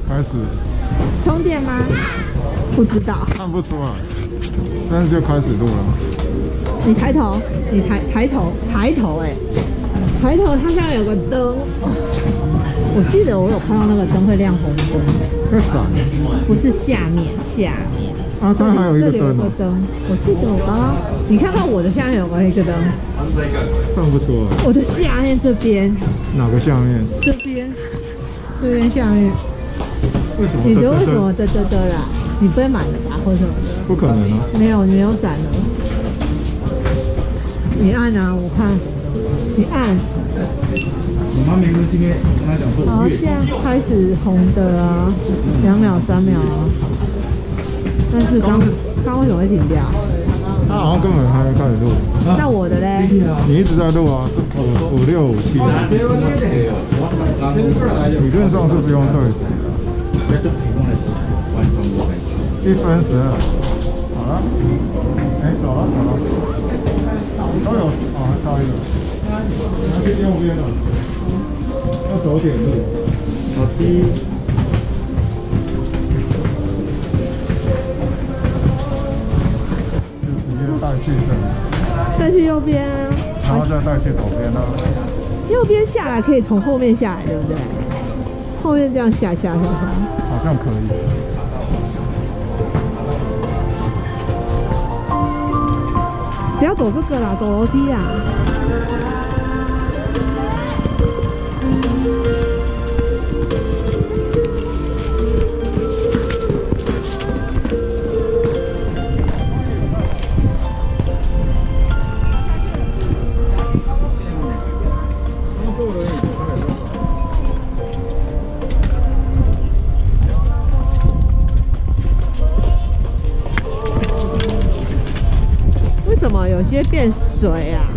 开始充电吗？不知道， 看不出来，但是就开始录了。 你抬头，你抬头，抬头，哎，抬头，它下面有个灯。我记得我有看到那个灯会亮红灯， 在闪。 不是下面，下面。 啊，它还有一个灯哦。 我记得我刚刚，你看到我的下面有一个灯， 看不出来。 我的下面这边。 哪个下面？ 这边下面。 为什么？ 你觉得为什么的啦？你不会满了吧，或什么的？ 不可能啊！ 没有，你没有闪了。你按啊，我看。你按。 我妈没关系，因为我妈讲说好，现在开始红的啊，2秒、3秒啊。但是刚为什么会停掉？ 他好像根本还没开始录。 那我的嘞？ 你一直在录啊，是5、6、5、7。理论上是不用对时的。1分12。好了，哎，走了。都有哦，还差一个。拿去右边了，要走点路。好的。就直接带去这里。 带去右边， 然后再带去左边呢。 右边下来可以从后面下来，对不对？后面这样下。 好像可以。 不要走这个啦，走楼梯啊。为什么有些变水啊？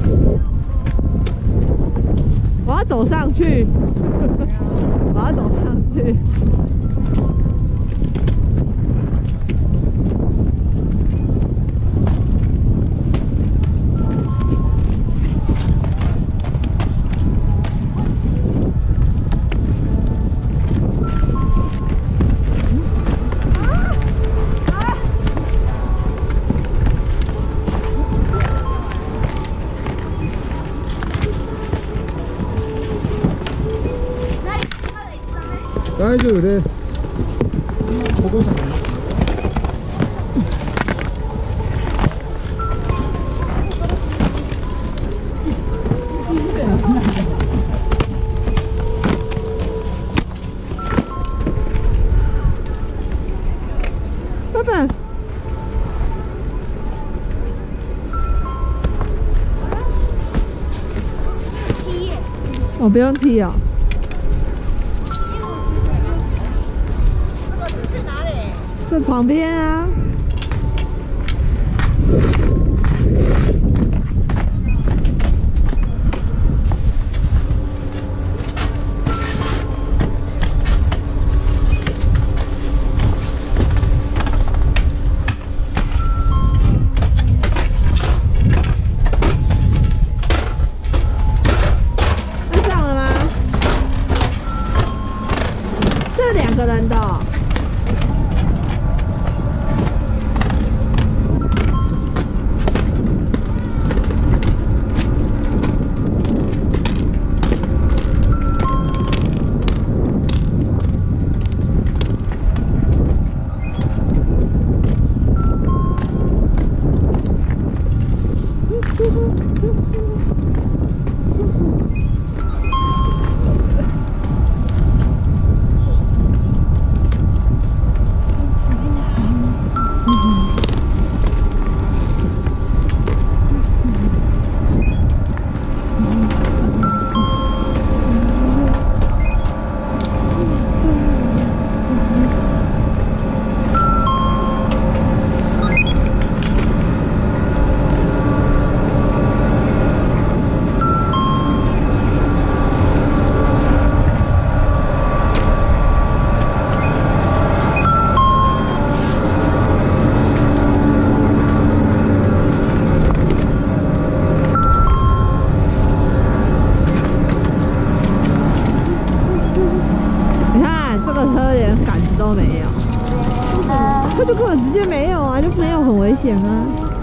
我要走上去，我要走上去。 大丈夫です。 爸爸，我不用踢哦。这旁边啊。上了吗？这2个人的哦。 都没有。他就根本直接没有啊，就没有很危险啊。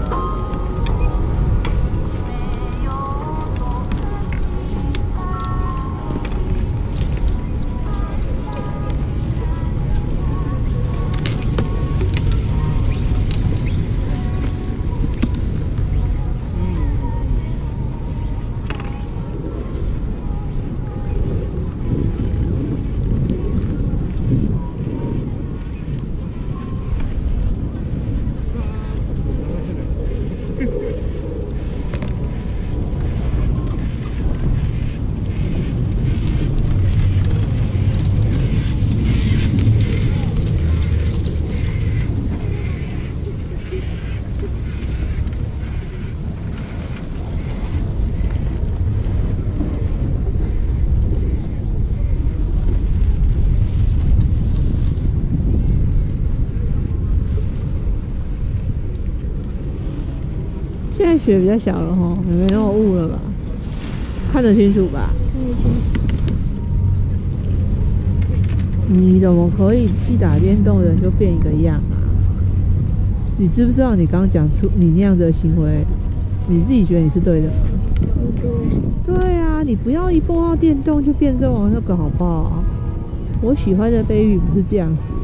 现在雪比较小了哈，也没那么雾了吧？看得清楚吧？你怎么可以一打电动人就变一个样啊？你知不知道你刚讲出你那样的行为，你自己觉得你是对的吗？对啊，你不要一碰到电动就变这种那个好不好？我喜欢的 baby 不是这样子。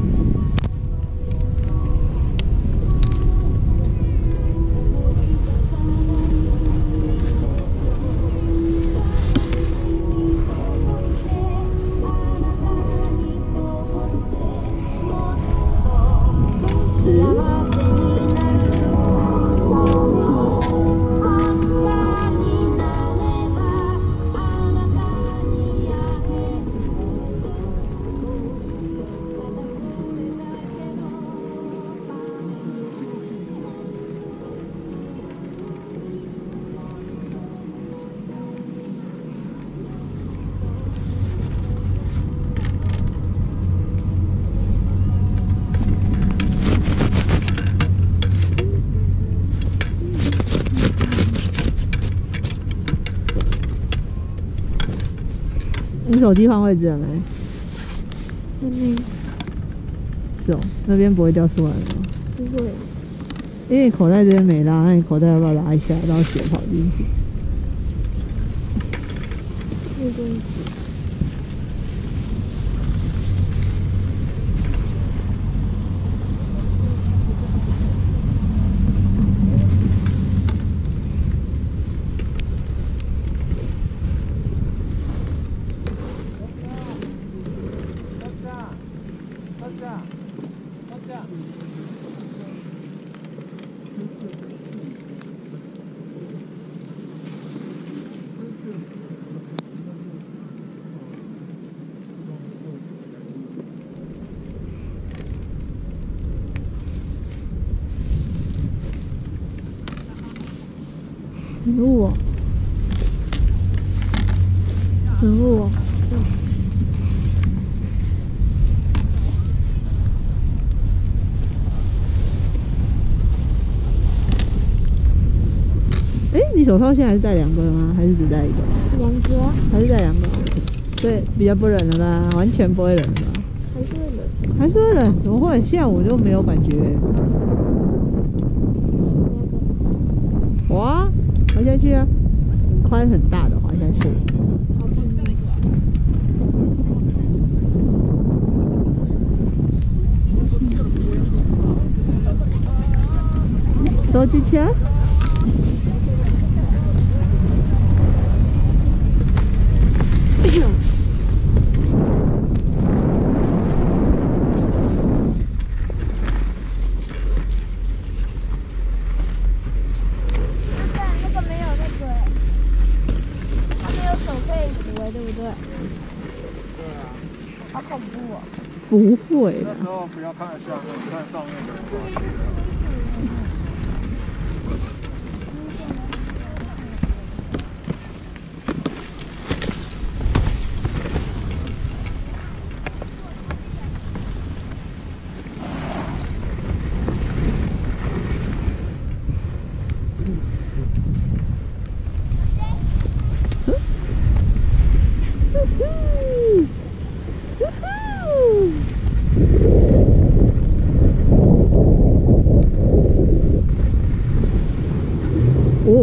你手机换位置了没？是哦，那边不会掉出来吗？ 不会。 因为你口袋这边没拉，那你口袋要不要拉一下，让血跑进去？ 没关系。 很雾哦，很雾哦。哎，你手套现在还是戴2个吗？还是只戴1个 2个。 还是戴2个？对，比较不冷了吧？完全不会冷了吧？ 还是会冷。 还是会冷？怎么会？现在我就没有感觉。哇，滑下去啊！宽很大的滑下去。手举起来。 好恐怖哦！ 不会， 那时候不要看下面，看上面的话。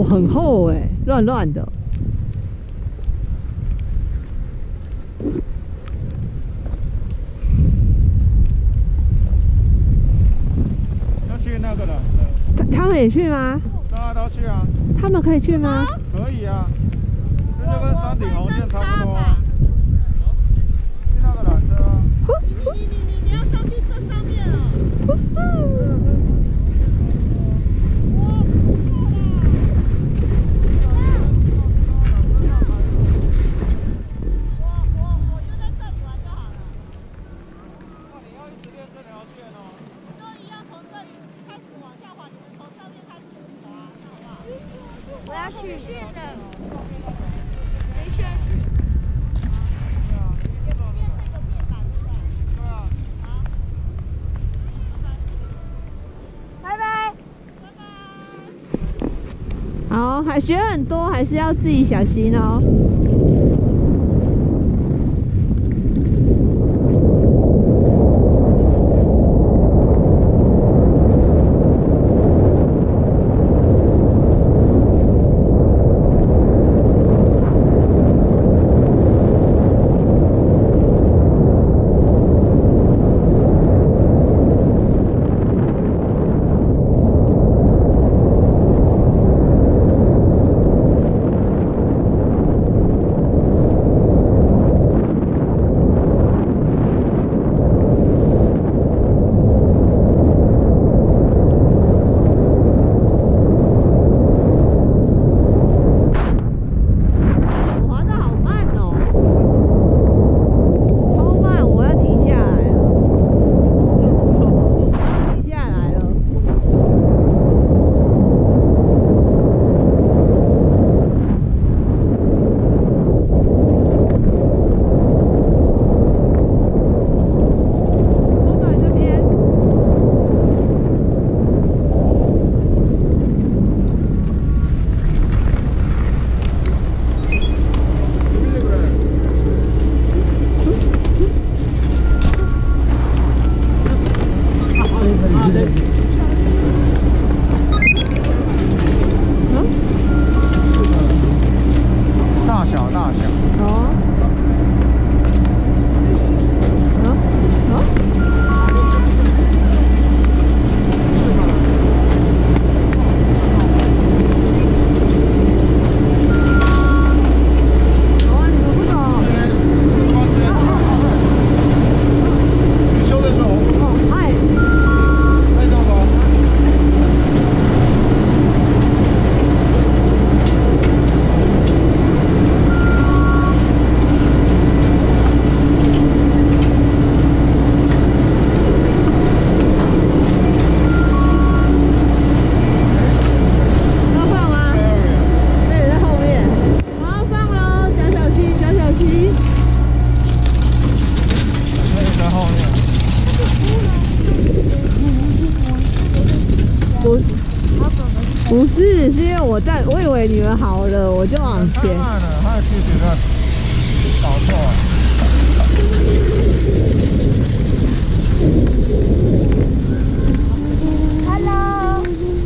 很厚哎，乱乱的。 要去那个了， 他们也去吗？ 大家都去啊。 他们可以去吗？ 可以啊，这就跟山顶红线差不多啊。去那个缆车啊。 你要上去这上面了。我要去训的，没选。拜拜。 好，还学很多，还是要自己小心哦。不是，是因为我以为你们好了，我就往前。 太慢了，他的气体在搞错了。 Hello。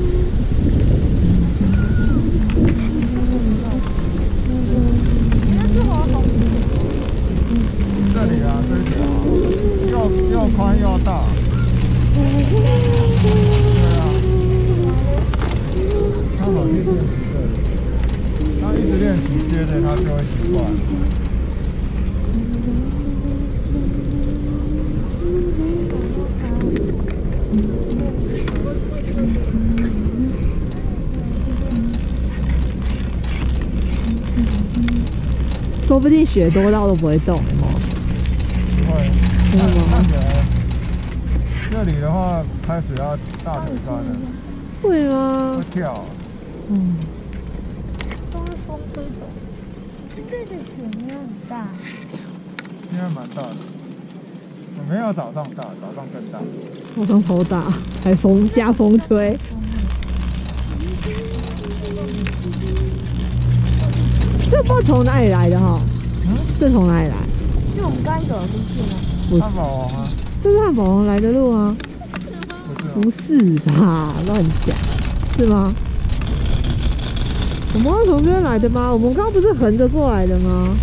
那是火红。 这里啊，这一条又宽又大。对啊。他好去练习这里，他一直练习，接着他就会习惯。 说不定雪多到都不会动哦。 不会， 真的吗？ 看起来这里的话开始要大腿酸了。 会吗？ 会跳。 嗯。 都是风吹走。这个雪应该很大。 应该蛮大的。我没有早上大，早上更大。 早上头大，还加风吹。这不知道从哪里来的哈？ 嗯？ 这从哪里来？ 就我们刚走的路线啊。 不是汉堡王啊？ 这是汉堡王来的路啊？ 不是。 不是吧？乱讲，是吗？ 我们会从这边来的吗？我们刚刚不是横着过来的吗？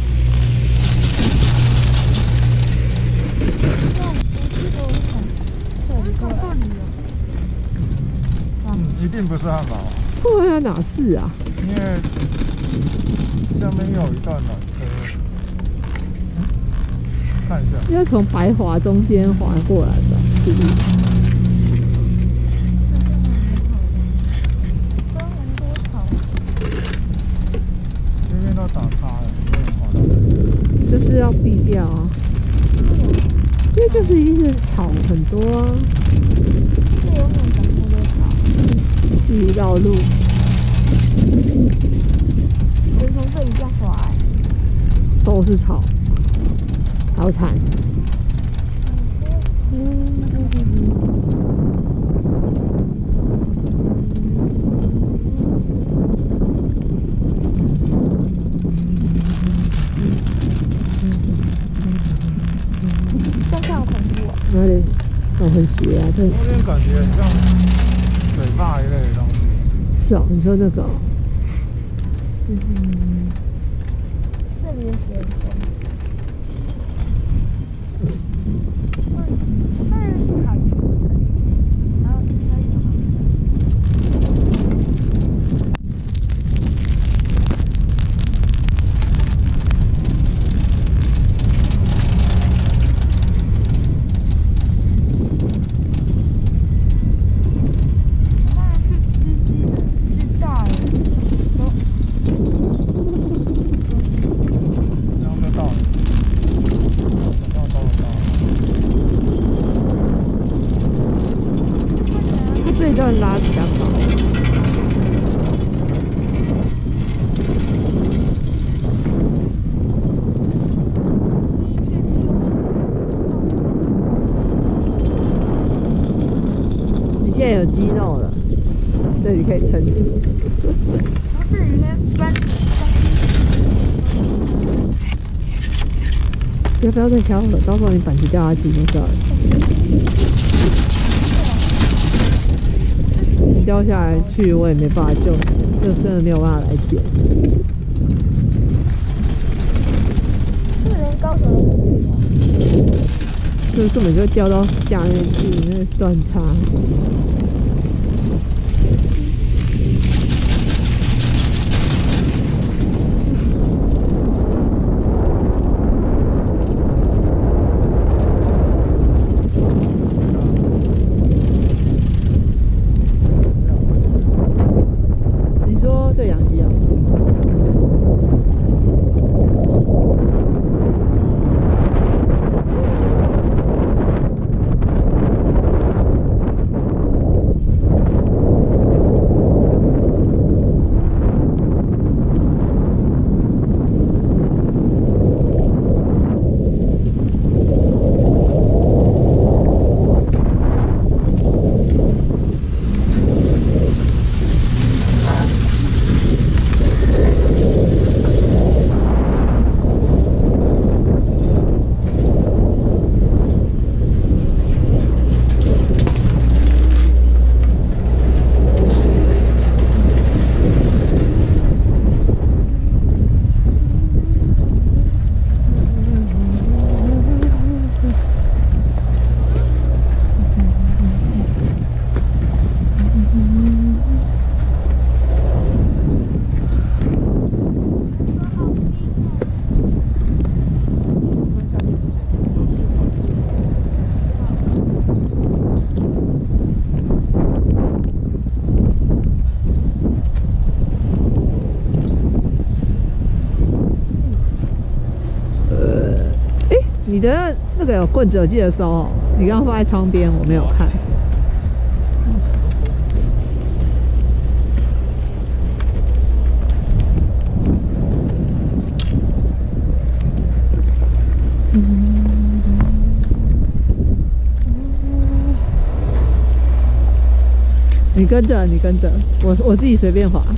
一定不是汉堡。 对啊，哪是啊？ 因为下面有一段缆车，看一下。 要从白华中间滑过来吧？是不是？ 这边都打叉了，有点滑到。 就是要避掉啊，因为就是一定是草很多啊。自己绕路， 人从这里这样滑欸， 都是草，好惨。 这样好恐怖哦。 哪里？哦，很邪啊！这那边感觉很像水坝一类的东西。 是哦，你说这个哦， 这里的水深。那是海鱼，然后这一段拉比较高。你现在有肌肉了，这里可以撑住。 然后这里面搬要不要再敲了？到时候你板子掉下去就掉了。你掉下来去，我也没办法救你，这真的没有办法来捡。 这个连高手都不行。 这根本就掉到下面去，那是断差。你说对讲机啊？你的那个有棍子，我记得收哦。你刚刚放在窗边，我没有看。你跟着，你跟着，我自己随便滑。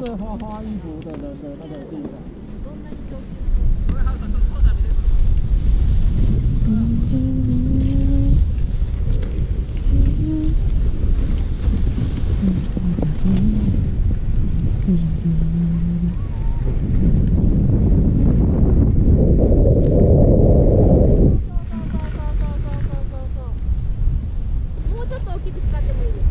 对花衣服的人的那个地方。 もうちょっと大きく使ってもいいです。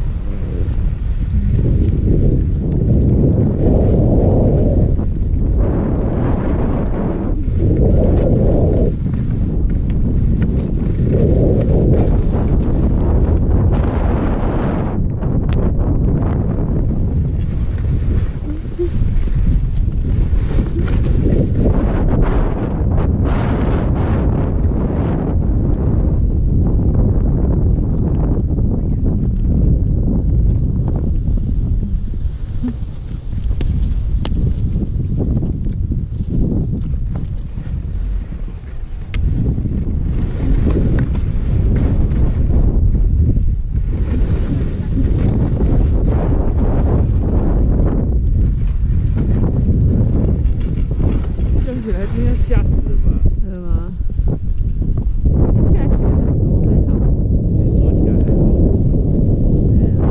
想起来今天吓死了吧？ 真的吗？下雪的时候还好。 说起来还好。 对啊。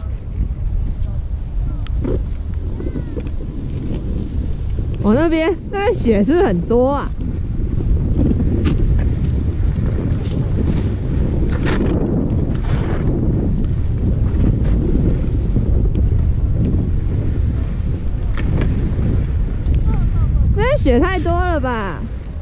往那边，那那雪是不是很多啊？那雪太多了吧？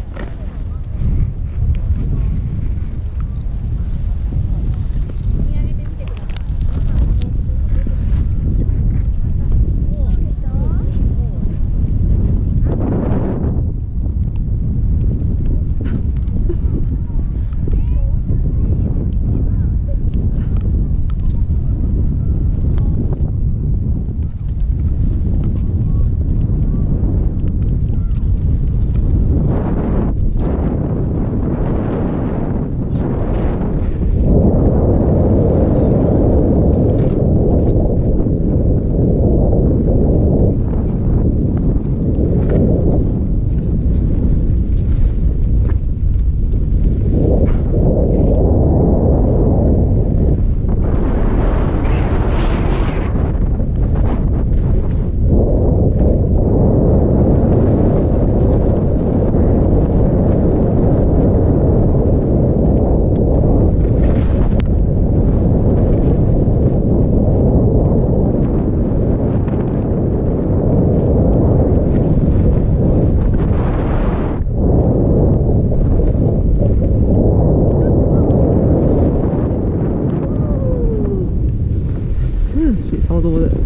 水超多的。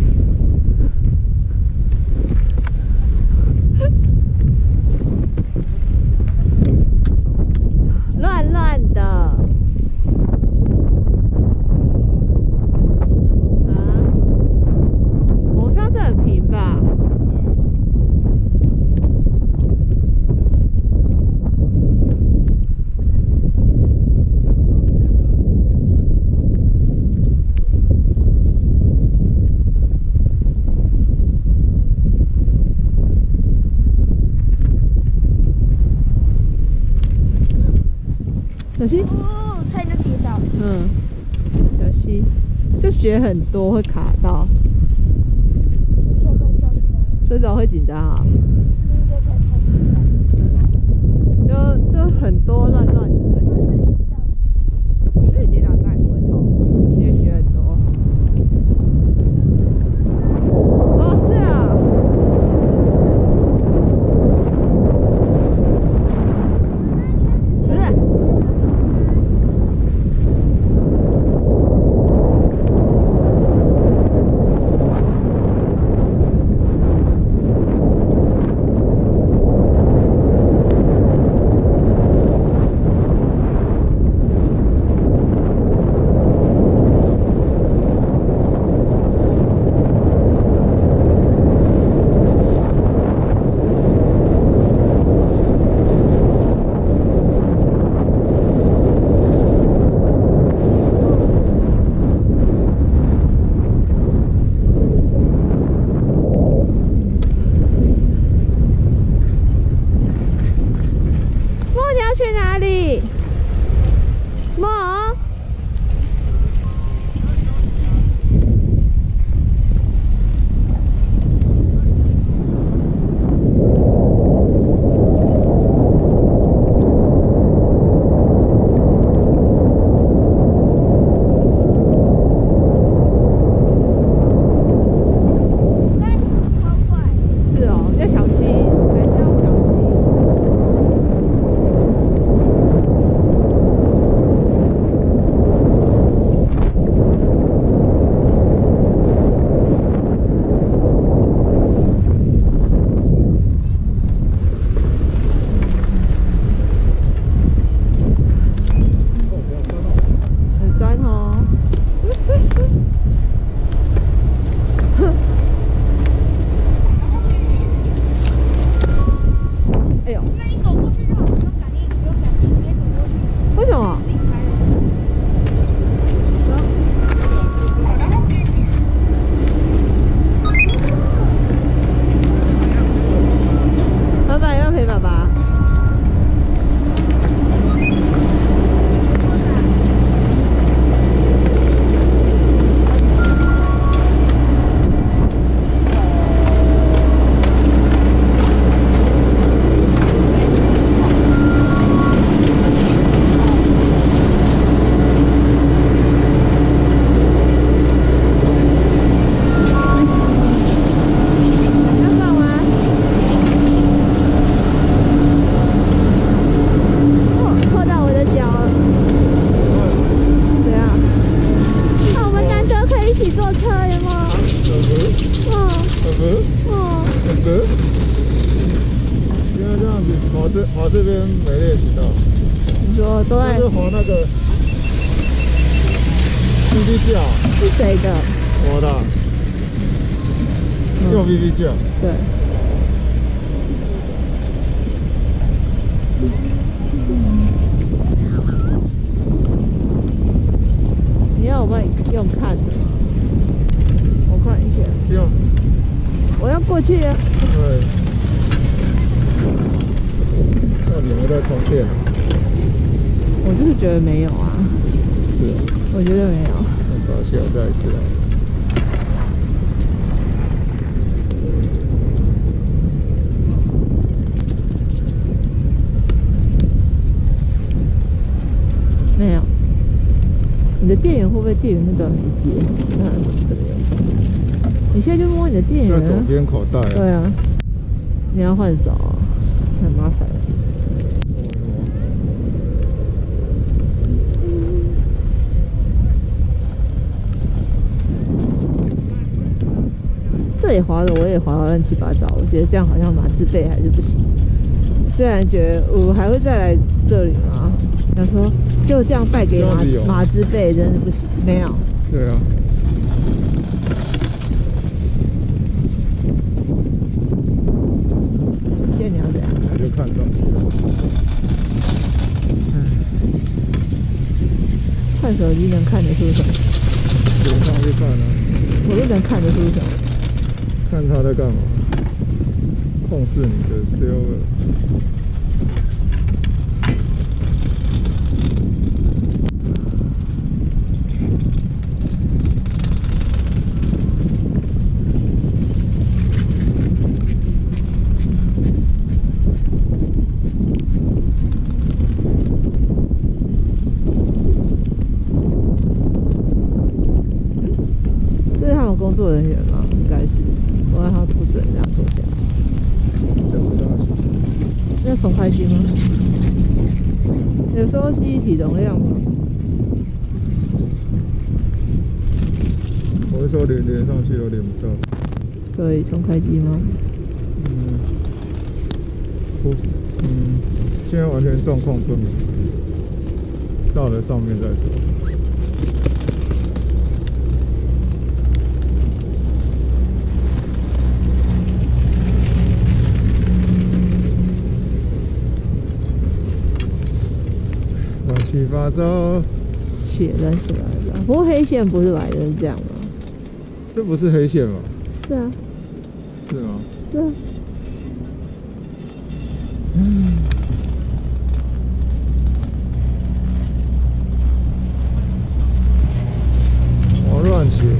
乱乱的。啊？我们上次很平吧？小心！ 哦，差点就跌倒。 嗯，小心，就雪很多会卡到， 心跳快跳出来。 所以早会紧张啊。 是应该快跳出来。 就很多乱乱的，自己跌倒应该也不会痛，因为雪很多。哦，是啊。不是。去哪里？梦？是哦，要小心，还是要小心。很酸哦。哎呦！ 那你走过去就好，不用感应，不用感应，直接走过去。 为什么？ 自己开的。 老板要陪爸爸。 这边没练习到。 你说都在就是滑那个 BB 架， 是谁的？ 我的，用 BB 架。 对。你要我帮你用看的吗？我看一下。 用。 我要过去啊。 对。那你们在充电？ 我就是觉得没有啊。 是。 我觉得没有。 把小再一次来。 没有。你的电源会不会电源那段没接？那怎么这个样子？你现在就摸你的电源。 在左边口袋。 对啊。你要换手啊，很麻烦。这也滑的，我也滑到乱七八糟。我觉得这样好像马自备还是不行。虽然觉得我还会再来这里嘛，想说就这样败给马自备真的不行。没有。 对啊。 现在你要怎样？ 我就看手机。 看手机能看得出什么？ 点上去看啊。 我都能看得出什么？ 看他在干嘛？控制你的 silver。 这是他们工作人员吗？应该是，不然他不准这样坐下来。那重开机吗？有时候记忆体容量吗？ 我会说连上去都连不到。 所以重开机吗？ 现在完全状况不明，到了上面再说。乱七八糟， 血乱七八糟。不过黑线不是来的是这样吗？ 这不是黑线吗？ 是啊。 是吗？ 是啊。 我乱写，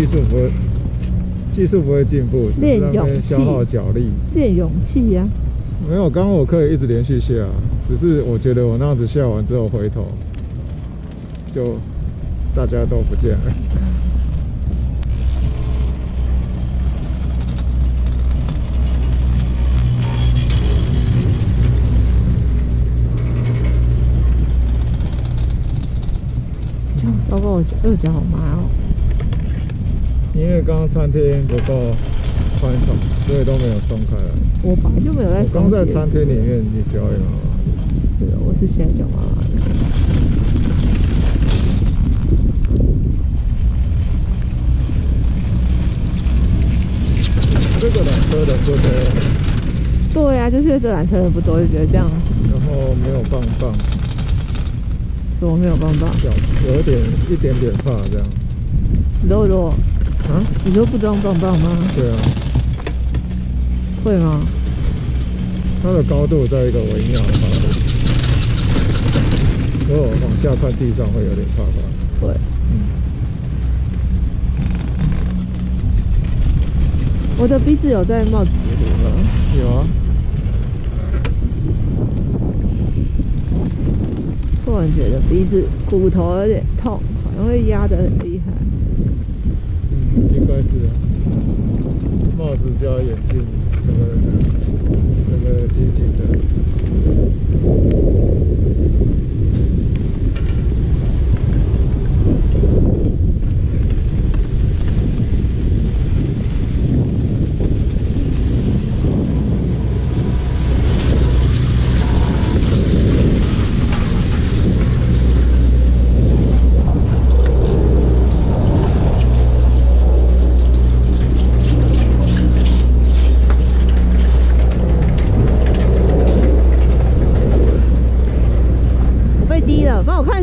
技术不会进步，只是在那边消耗脚力。 练勇气呀。 没有，刚刚我可以一直连续下，只是我觉得我那样子下完之后回头，就大家都不见了。 糟糕，我右脚好麻哦。 因为刚刚餐厅不够宽敞，所以都没有松开来。 我本来就没有在松。 刚在餐厅里面，你脚也麻麻。 是的，我是现在脚麻麻的。 这个缆车人不多。 对啊，就是因为这缆车人不多，就觉得这样。 然后没有棒棒。 什么没有棒棒？ 有一点点怕这样。 石头多。 啊？ 你说不装棒棒吗？ 对啊。 会吗？ 它的高度在一个微妙的高度，如果往下看地上会有点怕怕。 会。我的鼻子有在冒紫泥吗？ 有啊。 突然觉得鼻子骨头有点痛，好像会压得很厉害。 应该是啊。帽子加眼镜，这个紧紧的。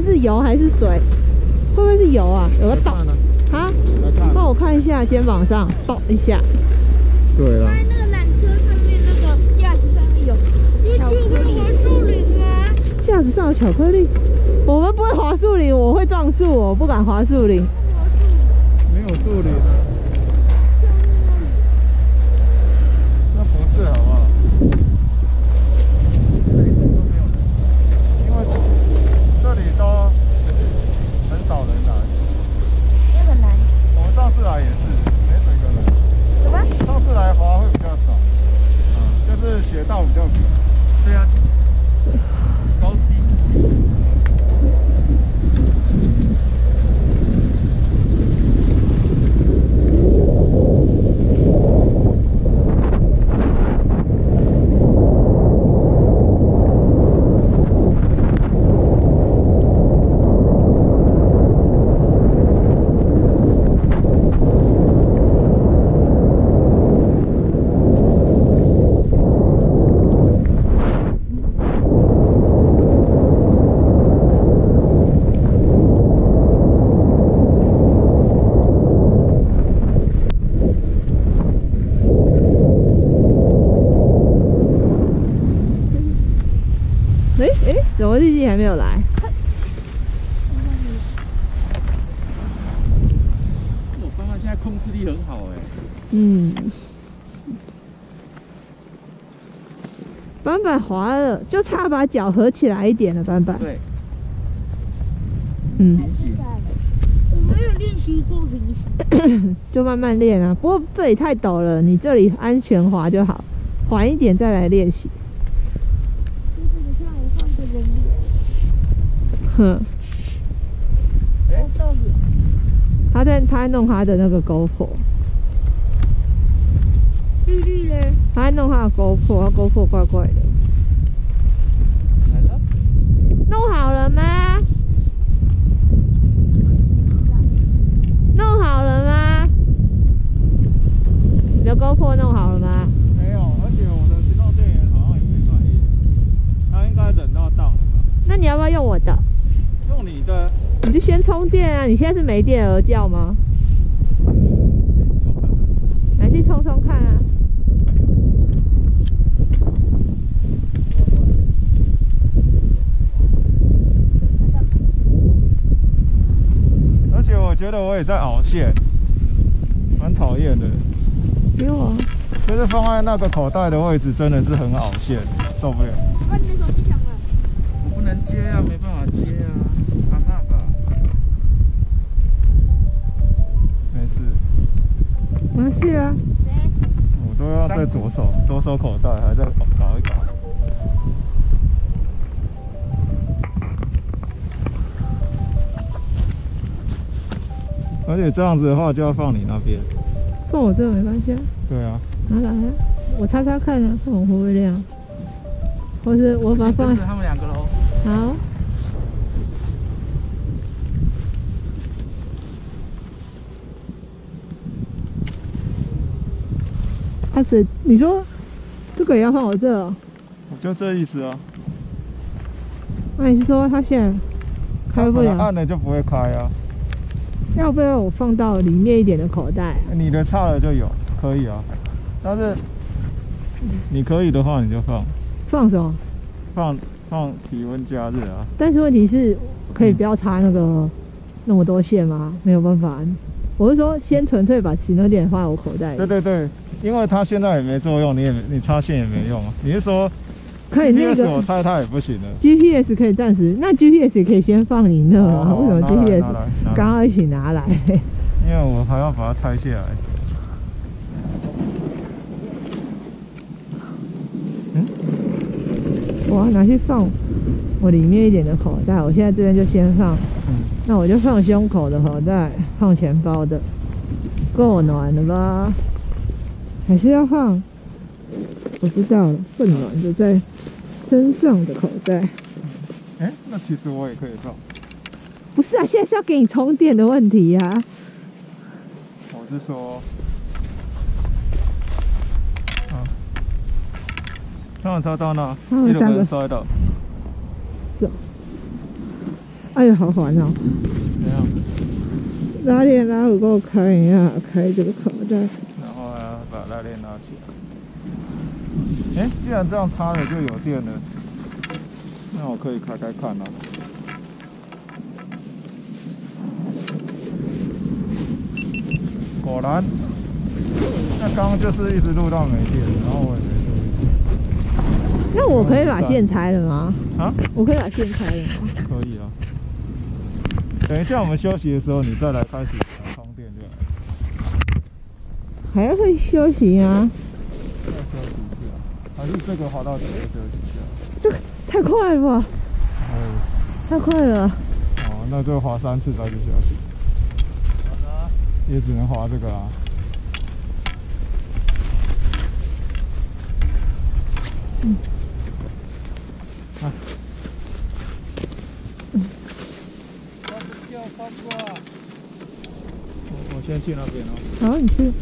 是油还是水？会不会是油啊？有个洞呢？ 啊？ 来看， 帮我看一下肩膀上，动一下。 水了。 在那个缆车上面那个架子上面有巧克力和树林啊。 架子上有巧克力。我们不会滑树林，我会撞树，我不敢滑树林。 没有树林啊。那不是好不好？这里都没有人，因为这里都很少人来。 也很难。 我们上次来也是没几个人。 什么？ 上次来滑会比较少，就是斜道比较平。 对啊，高低。 怎么日记还没有来？ 我刚刚现在控制力很好哎。 嗯。板板滑了，就差把脚合起来一点了，板板。 对。 嗯。 平行。 我没有练习过平行。 就慢慢练啊。不过这里太陡了，你这里安全滑就好，缓一点再来练习。哼，他在弄他的那个GoPro， 绿绿嘞， 他在弄他的GoPro，他GoPro怪怪的。 来了， 弄好了吗？弄好了吗？你的GoPro弄好了吗？ 没有，而且我的行动电源好像也没反应，它应该等到档了吧？ 那你要不要用我的？ 用你的， 你就先充电啊！你现在是没电而叫吗？ 有可能。 来去充充看啊！ 而且我觉得我也在熬线，蛮讨厌的。 没有啊， 就是放在那个口袋的位置真的是很熬线，受不了。 把你的手机响了。 我不能接啊，没办法接啊，阿嬷吧。 没事， 没事啊。 我都要在左手口袋还在搞一搞。而且这样子的话就要放你那边。 放我这没关系啊。 对啊。 拿来啊，我擦擦看啊，看我会不会亮。或是我把它放跟着他们两个喽。 好。阿紫，你说这个也要放我这哦？ 我就这意思啊。 那你是说它现在开不了？ 按了就不会开啊。 要不要我放到里面一点的口袋？ 你的差了就有，可以啊。但是你可以的话，你就放。 放什么？ 放体温加热啊。 但是问题是，可以不要插那个那么多线吗？没有办法。我是说，先纯粹把行动电源放在我口袋里。 对对对，因为它现在也没作用，你插线也没用啊。你是说可以那 GPS 个我猜它也不行了。 GPS 可以暂时，那 GPS 也可以先放你那啊？ 哦为什么 GPS 拿来刚刚一起拿来？ 因为我还要把它拆下来。 我要拿去放我里面一点的口袋。我现在这边就先放，那我就放胸口的口袋，放钱包的，够暖了吧？还是要放？我知道了，更暖的在身上的口袋。 那其实我也可以放。 不是啊，现在是要给你充电的问题呀。 我是说，他们车到那，一个人摔到。 是哦。 哎呀，好烦哦！ 怎样？ 拉链拉不够开，你要开这个口袋。 然后呢，把拉链拉起来。哎，既然这样插了就有电了，那我可以开开看啊。果然，那刚刚就是一直录到没电，然后我也没注意。 那我可以把线拆了吗？ 啊？ 我可以把线拆了吗？ 可以啊。等一下我们休息的时候，你再来开始充电就好。 还要会休息啊？ 再休息一下，还是这个滑到底再休息一下？ 这个太快了吧！太快了。 哦，那就滑3次再去休息。好的。也只能滑这个啊。 嗯。 啊。我先去那边哦。 好，你去。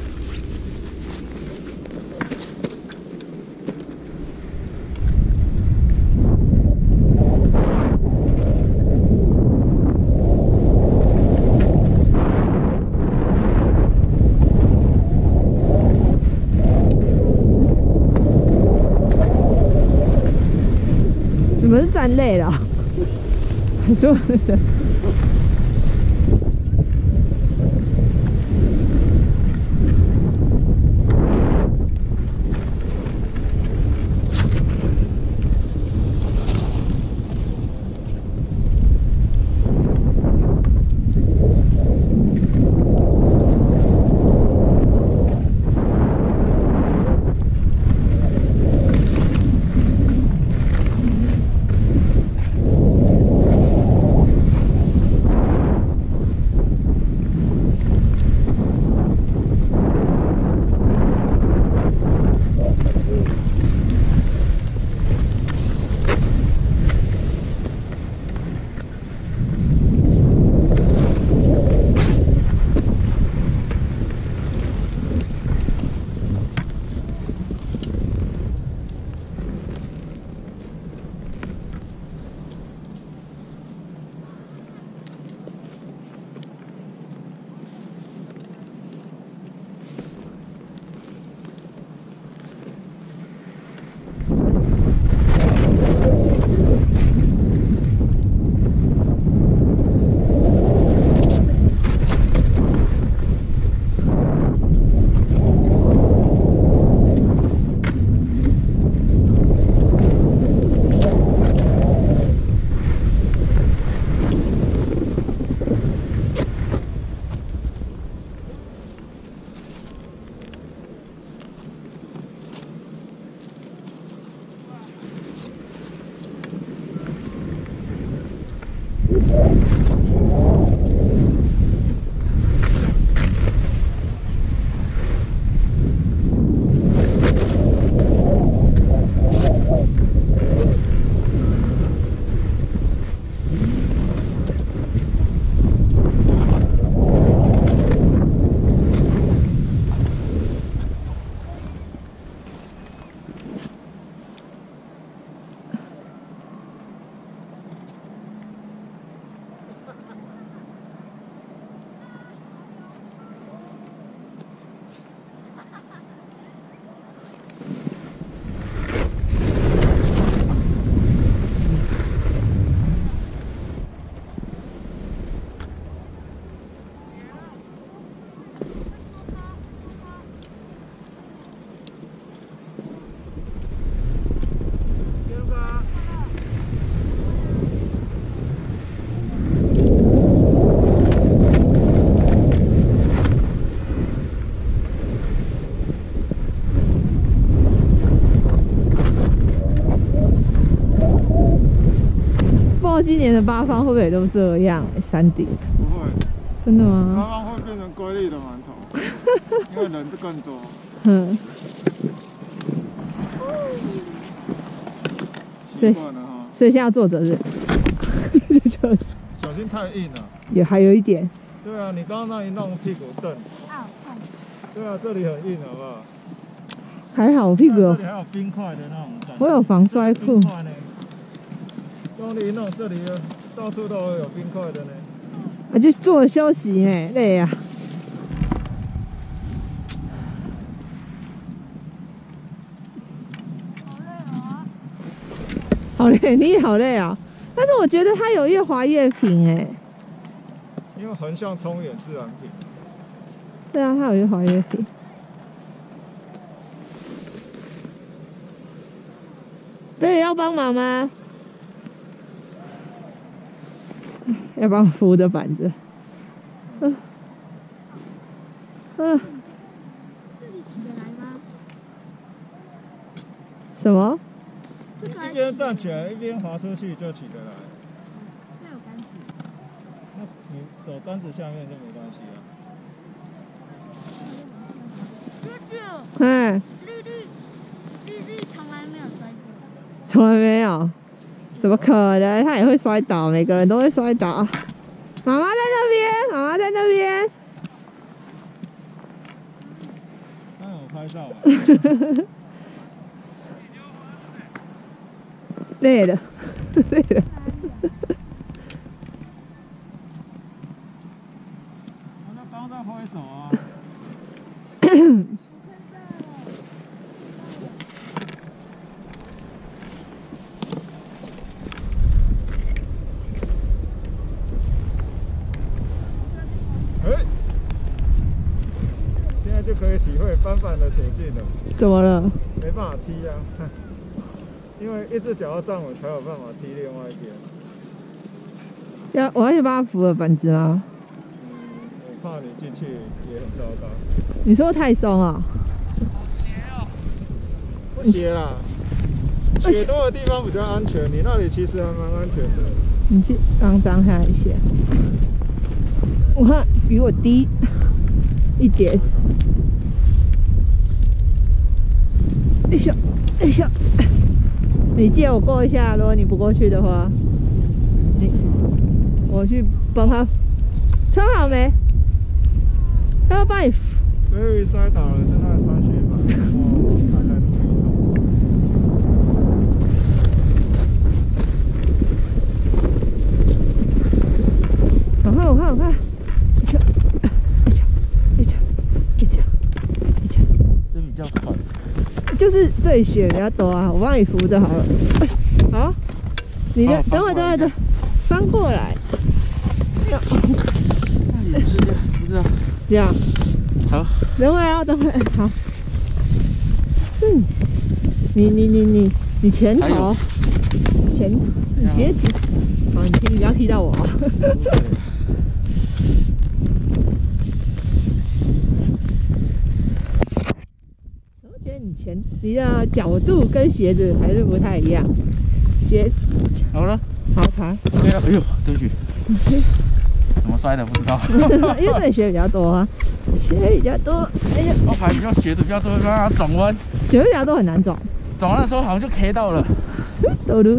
你们是站累了？还是？今年的八方会不会都这样？山顶不会， 真的吗？ 八方会变成瑰丽的馒头，因为人更多。 嗯。所以现在要坐着是？就是小心太硬了。 也还有一点。 对啊，你刚刚那一弄屁股蹬。对啊，这里很硬，好不好？ 还好我屁股。 这里还有冰块的那种感觉。 我有防摔裤。 用力一弄，这里到处都有冰块的呢。 啊，就坐休息呢，累啊。好累，你也好累啊。但是我觉得它有越滑越平哎。 因为横向冲也自然平。 对啊，它有越滑越平。对，要帮忙吗？要帮我扶着板子。 这里起得来吗？ 什么？ 这个一边站起来一边滑出去就起得来。 那有杆子。 那你走杆子下面就没关系了。 哎， 绿从来没有摔过。 从来没有。怎么可能？他也会摔倒，每个人都会摔倒。妈妈在那边，妈妈在那边。 刚有拍照啊。 累了，累了。 我在帮他挥手啊。现在就可以体会斑斑的处境了。 怎么了？ 没办法踢啊，因为一只脚要站稳才有办法踢另外一边。 我要去帮他扶了板子吗？ 我怕你进去也很糟糕。 你说太松啊？ 好斜哦。 不斜啦，雪多的地方比较安全，你那里其实还蛮安全的。 你去刚当下一些，我看比我低一点。哎呦，哎呦，你借我过一下，如果你不过去的话，我去帮他穿好没？要不要帮你？ 所以摔倒了，在那里穿鞋板，然后还在努力我看， 这比较快。 就是这里雪比较多啊，我帮你扶着好了。好，你的等会，翻过来。 那也不是这样，不是啊。 这样。 好。 等会啊，等会，好。你前头，你鞋底，好，你不要踢到我。我觉得你的角度跟鞋子还是不太一样。 好了， 好踩。 对了，哎呦，对不起。怎么摔的不知道。 因为这里雪比较多啊，雪比较多。哎呀， 我排比较斜的比较多，让它转弯。 雪比较多很难转。 转弯的时候好像就 K 到了。 走路。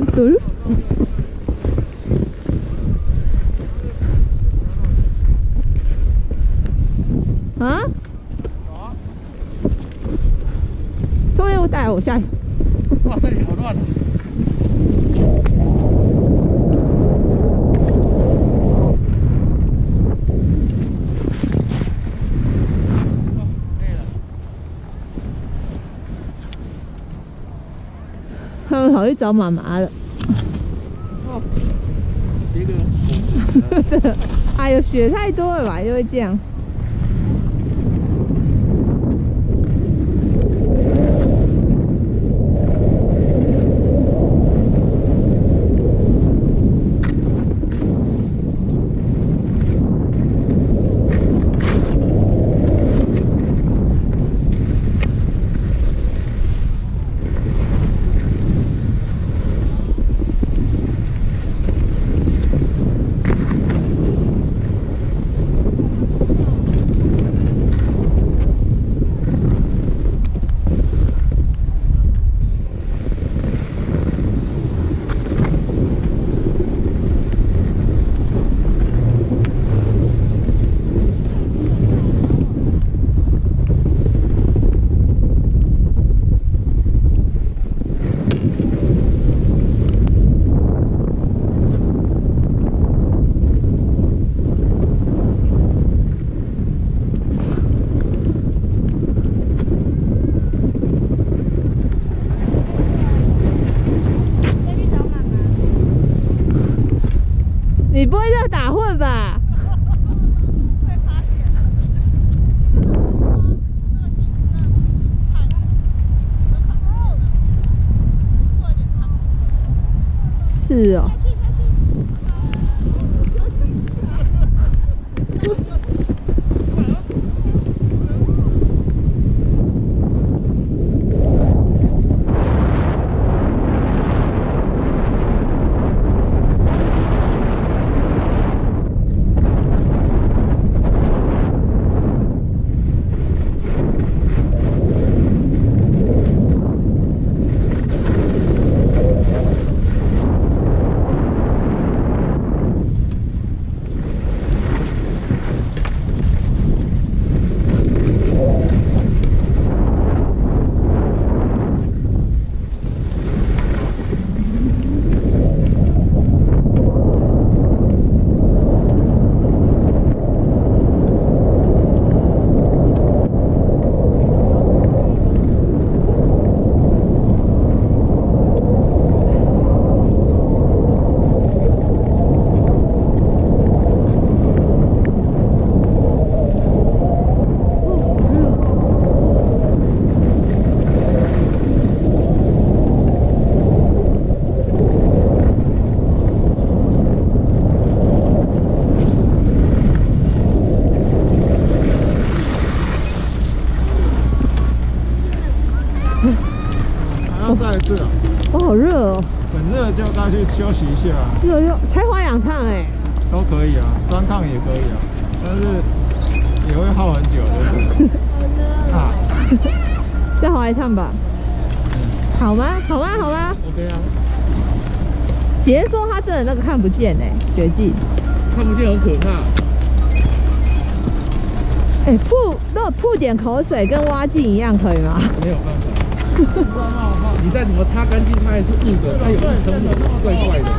啊？终于带我下去。 哇，这里好乱。 他们跑去找妈妈了。 哦，别个这，哎呦，雪太多了吧，就会这样。 你不会这样打混吧？ 被发现了。那个镜子真的不行，看不到的，做一点看不见。 是哦。 还要再一次啊？ 我好热哦， 很热就该去休息一下啊。 热又才滑2趟哎。 都可以啊，3趟也可以啊，但是也会耗很久的。啊， 再滑1趟吧。好吗？好吗？好吗？ OK 啊， 姐说她真的那个看不见哎，绝技。 看不见很可怕。 哎，如果吐点口水跟挖镜一样可以吗？ 没有办法。你再怎么擦干净，它还是雾的，它有一层雾，怪怪的。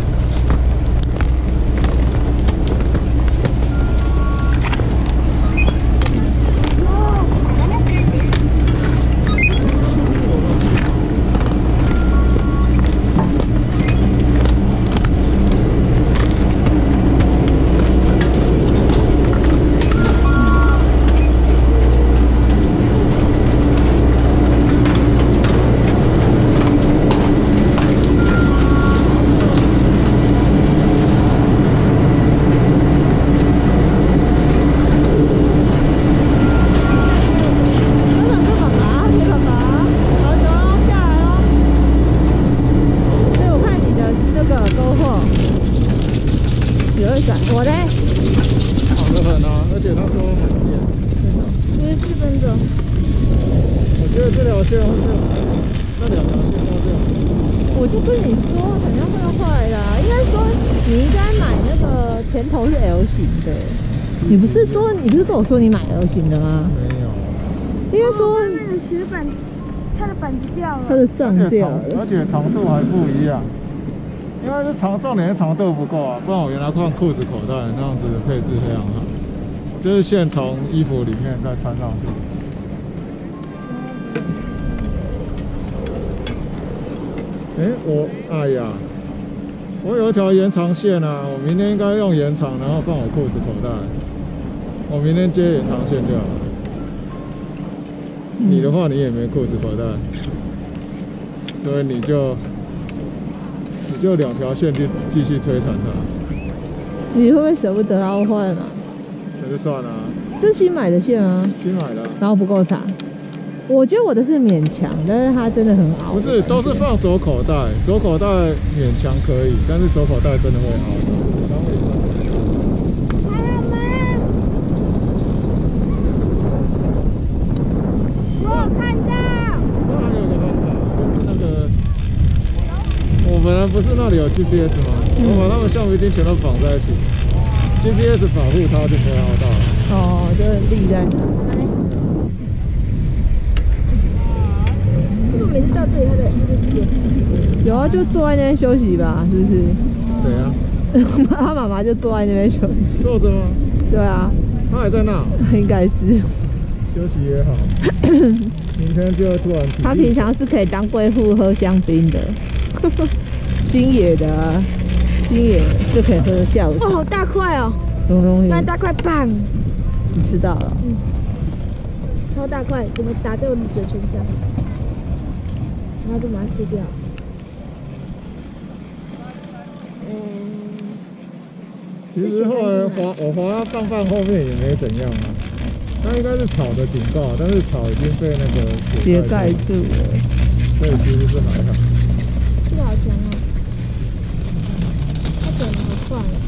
我嘞， 好的很啊，而且它都很远。 我是4分钟。 我觉得这条线会这样，那2条线要这样。 我就跟你说，好像会坏啦。应该说，你应该买那个前头是 L 型的。你不是跟我说你买 L 型的吗？ 没有。 应该说那个雪板，它的板子掉了。 它的胀掉了， 而且长度还不一样。因为是重点是长度不够啊，不然我原来换裤子口袋那样子的配置非常好，就是线从衣服里面再穿上去。哎呀，我有一条延长线啊，我明天应该用延长，然后放我裤子口袋。我明天接延长线就好了。你的话，你也没裤子口袋，所以你就2条线去继续摧残它。 你会不会舍不得它换啊？ 那就算了、啊。 这新买的线啊？ 新买的。 然后不够长。我觉得我的是勉强，但是它真的很凹。 不是，都是放左口袋，左口袋勉强可以，但是左口袋真的会凹的。 还有吗？我有看到。 那还有一个方法，就是那个，我本来不是那里有 GPS 吗？我把他们橡皮筋全都绑在一起 ，GPS 保护它就不会凹到了。 哦，就是立在那。 为什么每次到这里它的有啊，就坐在那边休息吧，是不是？ 怎样？ 他妈妈就坐在那边休息。 坐着吗？ 对啊， 他还在那？ 应该是。 休息也好。明天就突然。 他平常是可以当贵妇喝香槟的，新野的星野就可以喝下午哇， 茶。 好大块哦！ 什么东西？ 那大块棒， 你吃到了？ 超大块，怎么打在我的嘴唇上？然后就把它吃掉。 其实后来我滑到棒棒后面也没怎样啊，它应该是草的警告，但是草已经被那个雪盖住了。 所以其实是还好。 这个好强哦！它转的好快哦。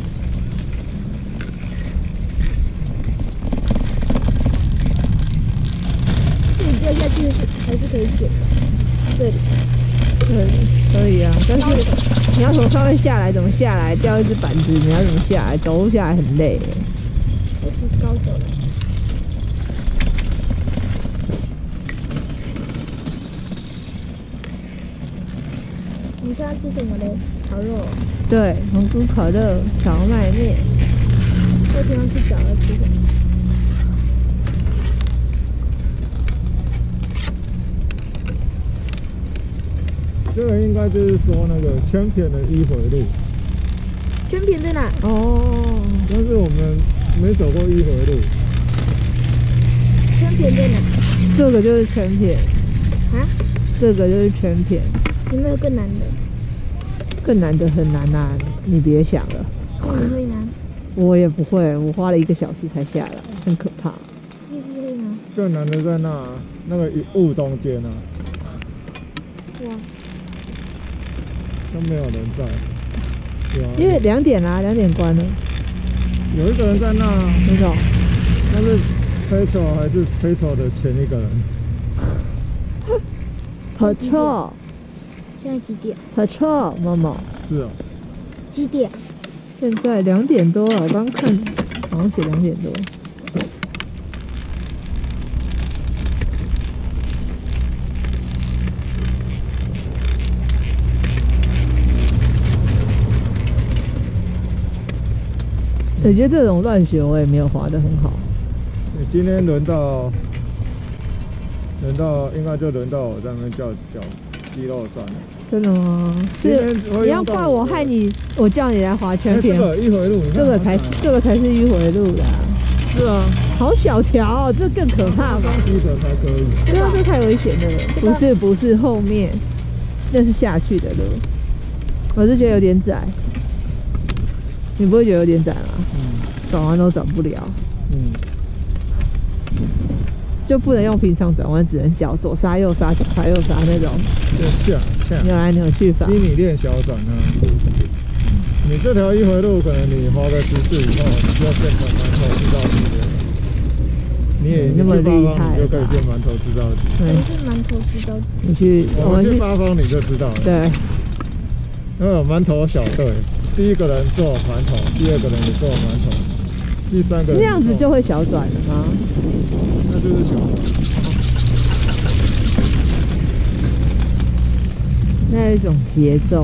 这里掉下去还是可以捡的，这里。 可以啊，但是你要从上面下来，怎么下来？掉一只板子，你要怎么下来？走路下来很累。 我是高手了。你现在吃什么嘞？烤肉。 对，红菇烤肉、荞麦面。 我平常去找要吃什么？ 这个应该就是说那个千片的迂回路， 全品在哪？ 哦， 但是我们没走过迂回路。 全品在哪？ 这个就是全片， 啊？ 这个就是全片， 有没有更难的？ 更难的很难啊！你别想了， 那你会吗？ 我也不会，我花了1个小时才下来，很可怕。 你不会吗？ 更难的在那个雾中间啊， 哇！ 都没有人在。对啊， 因为2点啦，2点关了， 有一个人在那， 那种但是Petro还是Petro的前一个人。 Patrol 现在几点？ Patrol 某某， 是哦， 几点？ 现在2点多了，我刚看好像写2点多。我觉得这种乱学我也没有滑得很好。 今天轮到应该就轮到我在那边叫肌肉酸了。 真的吗？ 今是天会你要用到怪我害你，我叫你来滑全片， 这个迂回路，你看这个才是迂回路的、 是啊， 好小条哦，这更可怕吧？ 当记者才可以。 对啊，这太危险了。不是后面，那是下去的路，我是觉得有点窄。你不会觉得有点窄吗？转弯都转不了，就不能用平常转弯，只能脚左刹右刹，左刹右刹那种扭来扭去法。 逼你练小转啊！你这条迂回路，可能你滑个10次以后，你就变成馒头制造机了。你也那么厉害， 你就可以变馒头制造机。 我是馒头知道。 我们去八方你就知道了。 对， 因为有馒头小队，第一个人做馒头，第二个人也做馒头，第三个人那样子就会小转了吗？ 那就是小转。 那一种节奏。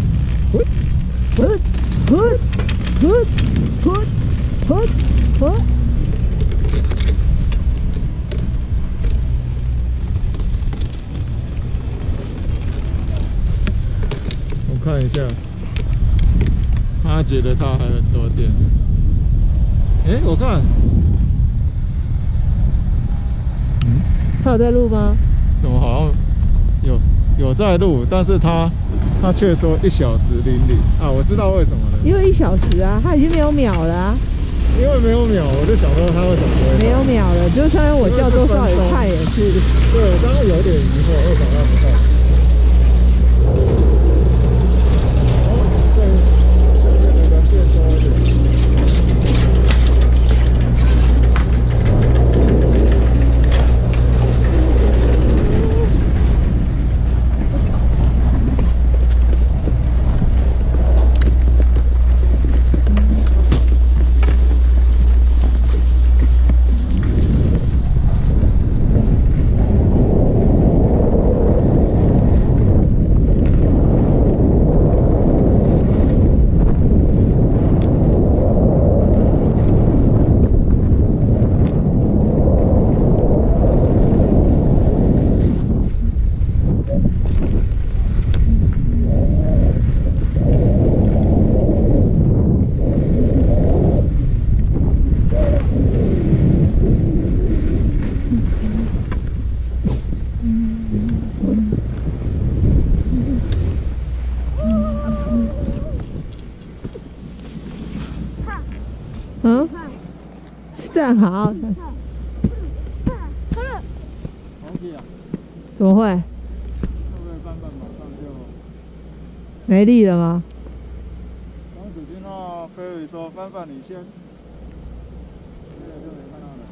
我看一下，他觉得他还很多电。我看， 他有在录吗？ 怎么好像有在录，但是他却说1小时00啊！我知道为什么了， 因为1小时啊，他已经没有秒了啊。 因为没有秒，我就想说他为什么不会没有秒了，就算我叫多少人看也是。 对，我刚刚有点疑惑，为什么他不到？对，下面的人变多一点。 站好。 红旗啊， 怎么会？ 会不会翻翻马上就？ 没力了吗？ 王子君哦，飞宇说翻翻你先，这个就没看到了。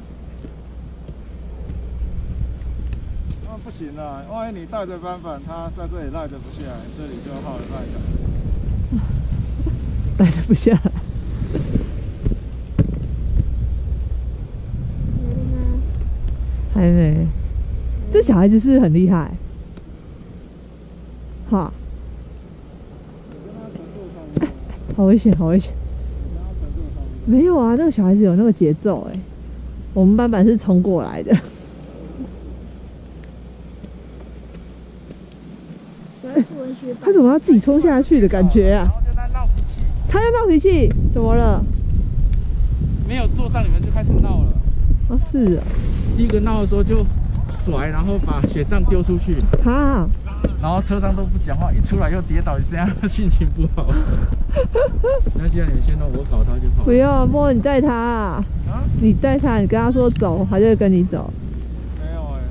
那不行啊，万一你带着翻翻，它在这里赖着不下来，这里就耗了半小时。 带着不下来。还没。这小孩子是不是很厉害？哈，好危险，好危险！没有啊，那个小孩子有那个节奏哎。我们班是冲过来的。他怎么要自己冲下去的感觉啊？ 然后就在闹脾气， 他要闹脾气，怎么了？ 没有坐上你们就开始闹了。 哦，是啊。 第一个闹的时候就甩，然后把雪杖丢出去， 哈， 然后车上都不讲话，一出来又跌倒，这样心情不好。那既然你们先弄，我搞他就好。 不要，莫你带他啊！ 啊？ 你带他，你跟他说走，他就会跟你走。 没有哎、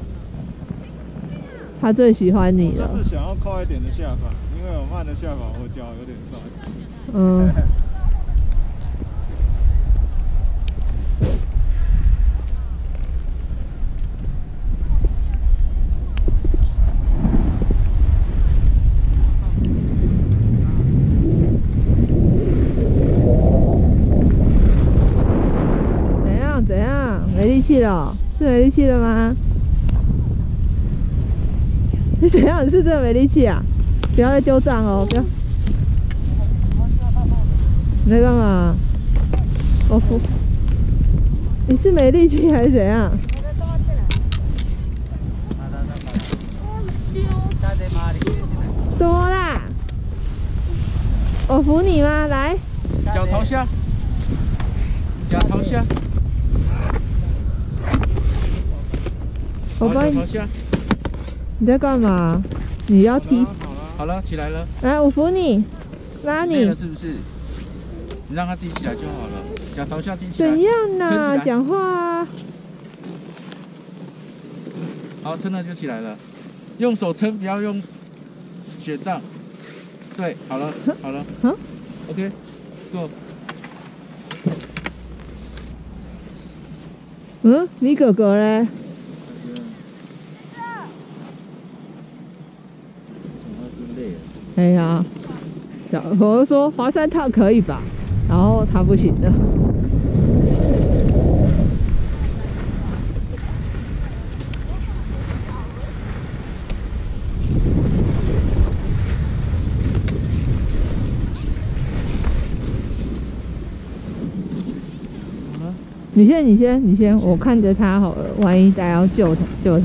他最喜欢你了。 这是想要快一点的下法，因为我慢的下法我脚有点酸。 嗯。怎样？没力气了？是没力气了吗？你怎样？你是真的没力气啊？不要再丢账哦！不要。你在干嘛？我扶。你是没力气还是怎样？什么啦？我扶你吗？来。 脚朝下，脚朝下。 我帮你。 朝下。 你在干嘛？你要踢？ 好了，起来了。 来，我扶你，拉你。 累了是不是？你让他自己起来就好了。脚朝下，自己起来。 怎样呢？讲话啊！ 好，撑了就起来了。用手撑，不要用雪杖。对，好了，好了。 好 ，OK，Go。 嗯，你哥哥嘞？哎呀，我就说滑3趟可以吧，然后他不行的。你先，我看着他好了，万一大家要救他。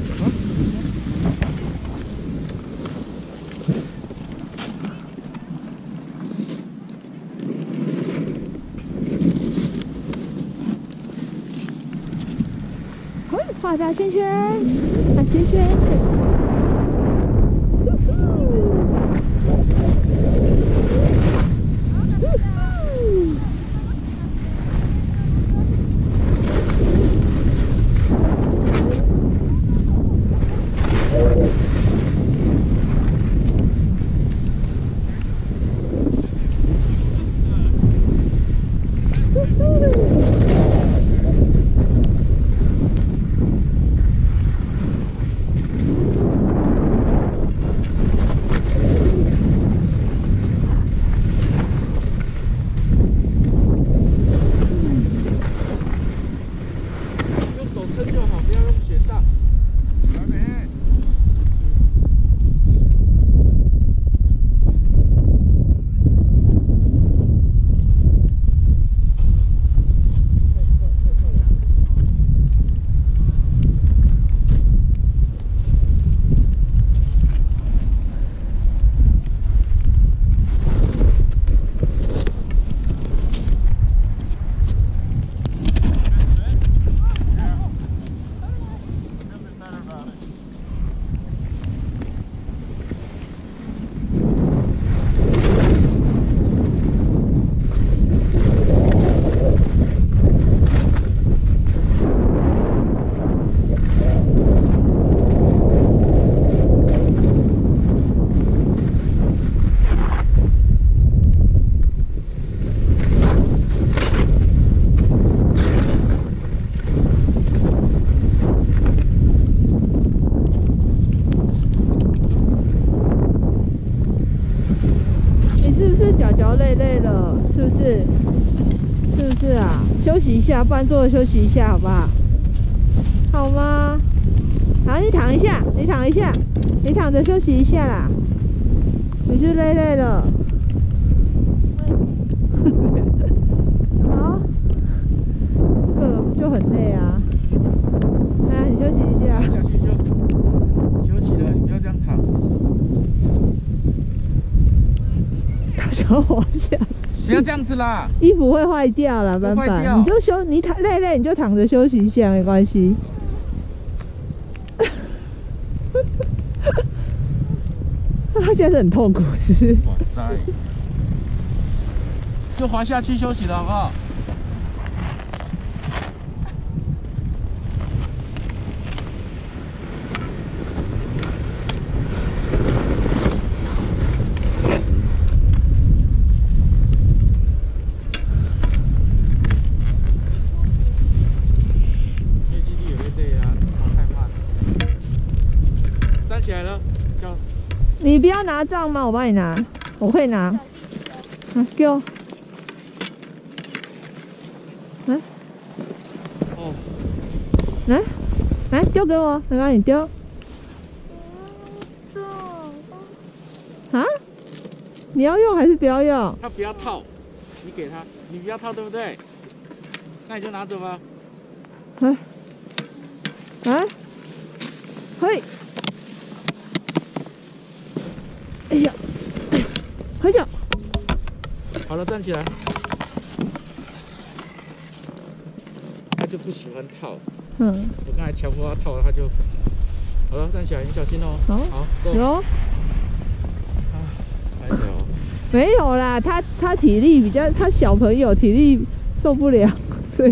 画大圈圈，大圈圈。 脚脚累累了，是不是？是不是啊？休息一下，不然坐着休息一下，好不好？好吗？好，你躺一下，你躺一下，你躺着休息一下啦。你是累累了。好，这个就很累啊。来，你休息一下。 下去休息了，你不要这样躺。 他想要滑下。 不要这样子啦， 衣服会坏掉了，板板，你就你累累你就躺着休息一下，没关系。他现在是很痛苦，是不是？ 哇塞，就滑下去休息了，好不好？起来了，叫你不要拿杖吗？我帮你拿，我会拿。啊，给我。来， 哦， 来丢给我，来帮你丢。啊？你要用还是不要用？ 他不要套，你给他，你不要套，对不对？那你就拿走吧。 嘿。哎呀，回脚。 好了，站起来。他就不喜欢套。我刚才强迫他套，他就。好了，站起来，你小心哦。好， 有。 啊，还小。 没有啦，他体力比较，他小朋友体力受不了，所以。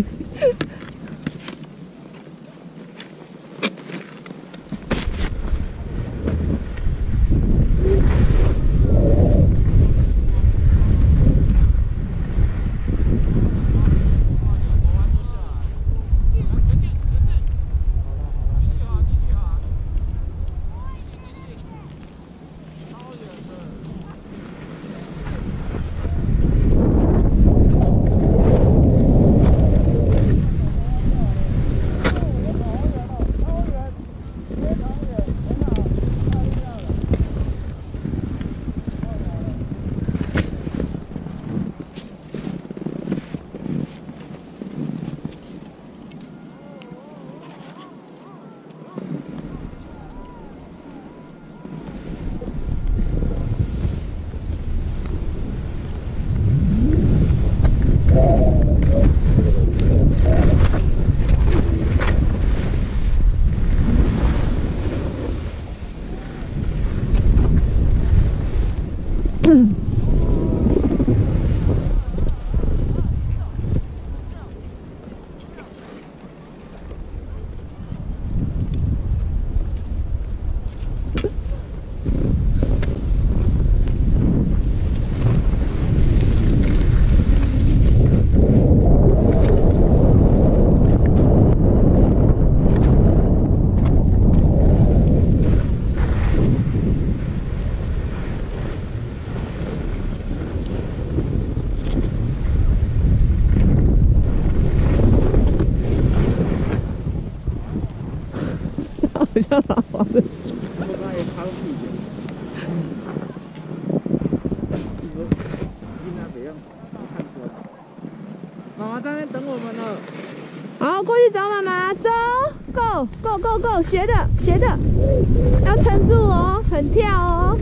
好像滑滑的。 我刚才也爬到屁股。妈妈在那边等我们了。 好，过去找妈妈，走 ，Go Go Go Go， 斜的，要撑住哦，很跳哦。